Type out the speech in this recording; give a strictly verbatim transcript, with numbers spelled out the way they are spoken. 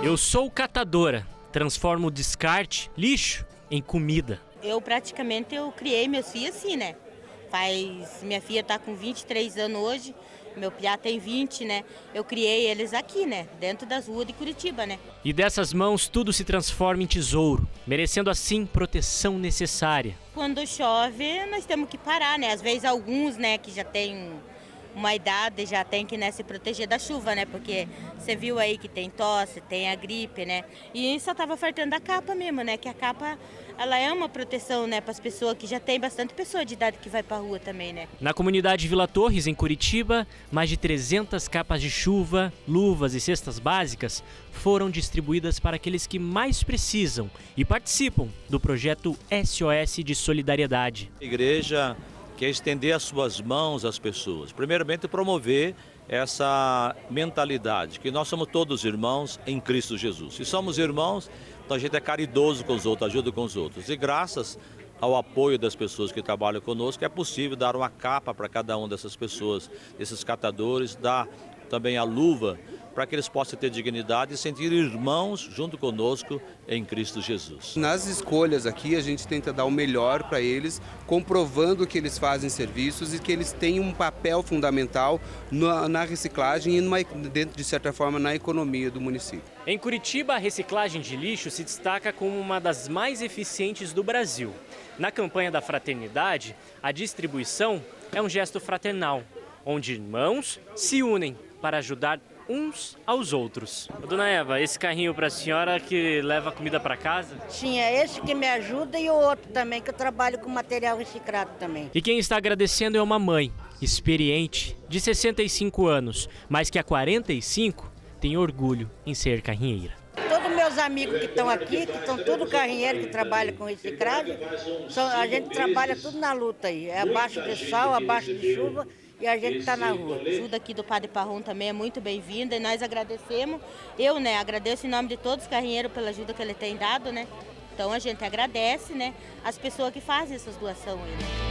Eu sou catadora, transformo o descarte, lixo, em comida. Eu praticamente eu criei meus filhos assim, né? Faz, minha filha está com vinte e três anos hoje, meu piá tem vinte, né? Eu criei eles aqui, né? Dentro das ruas de Curitiba, né? E dessas mãos tudo se transforma em tesouro, merecendo assim proteção necessária. Quando chove, nós temos que parar, né? Às vezes alguns, né, que já tem uma idade, já tem que, né, se proteger da chuva, né? Porque você viu aí que tem tosse, tem a gripe, né? E só tava faltando a capa mesmo, né? Que a capa, ela é uma proteção, né, para as pessoas, que já tem bastante pessoa de idade que vai pra rua também, né? Na comunidade Vila Torres, em Curitiba, mais de trezentas capas de chuva, luvas e cestas básicas foram distribuídas para aqueles que mais precisam e participam do projeto S O S de Solidariedade. A igreja quer estender as suas mãos às pessoas. Primeiramente, promover essa mentalidade, que nós somos todos irmãos em Cristo Jesus. Se somos irmãos, então a gente é caridoso com os outros, ajuda com os outros. E graças ao apoio das pessoas que trabalham conosco, é possível dar uma capa para cada uma dessas pessoas, desses catadores, dar também a luva, para que eles possam ter dignidade e sentir irmãos junto conosco em Cristo Jesus. Nas escolhas aqui, a gente tenta dar o melhor para eles, comprovando que eles fazem serviços e que eles têm um papel fundamental na, na reciclagem e, numa, dentro de certa forma, na economia do município. Em Curitiba, a reciclagem de lixo se destaca como uma das mais eficientes do Brasil. Na campanha da fraternidade, a distribuição é um gesto fraternal, onde irmãos se unem para ajudar uns aos outros. Dona Eva, esse carrinho para a senhora que leva comida para casa? Tinha esse que me ajuda e o outro também, que eu trabalho com material reciclado também. E quem está agradecendo é uma mãe experiente, de sessenta e cinco anos, mas que há quarenta e cinco tem orgulho em ser carrinheira. Todos meus amigos que estão aqui, que estão tudo carrinheiro, que trabalham com reciclagem, são, a gente trabalha tudo na luta aí, é abaixo de sol, abaixo de chuva, e a gente está na rua. A ajuda aqui do Padre Parrum também é muito bem-vinda e nós agradecemos. Eu, né, agradeço em nome de todos os carrinheiros pela ajuda que ele tem dado, né? Então a gente agradece, né, as pessoas que fazem essas doações aí, né?